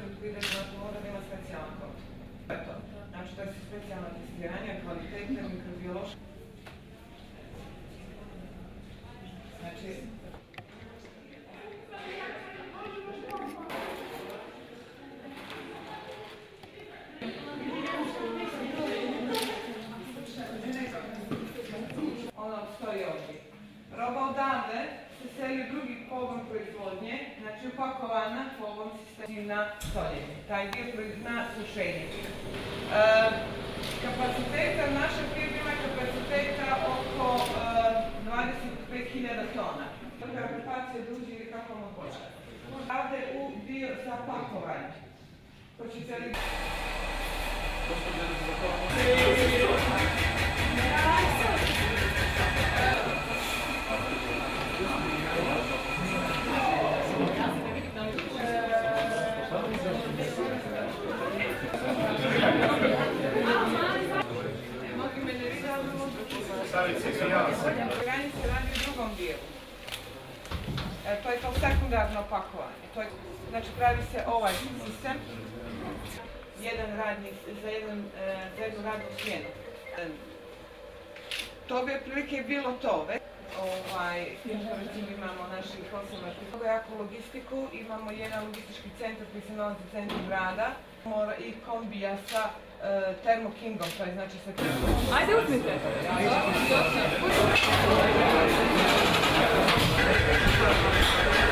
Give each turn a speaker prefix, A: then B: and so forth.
A: da mora da ima specijalan kod. To je to. Znači to je specijalno testiranje, kvalitetne, mikrobiološke. Znači, ono stoji ovdje. Roba odavde se seli u drugi pogon proizvodnje, znači upakovana pogon sistem na soljenje. Taj dio na sušenje. Kapaciteta naša firma ima kapaciteta oko 25.000 tona. Kapacija duži ili kako vam hoće. Ovdje u dio za pakovanje. Hoćete li... Granje se radi u drugom dijelu. To je to sekundarno pakovanje. Znači pravi se ovaj sistem za jednu radnu smjenu. To bi otprilike bilo to. Imamo naših osoba jako logistiku, imamo jedan logistički centar koji se nalazi u centru grada i kombija sa termokingom, to je znači sa termokingom.
B: Ajde uzmite!
A: Ajde.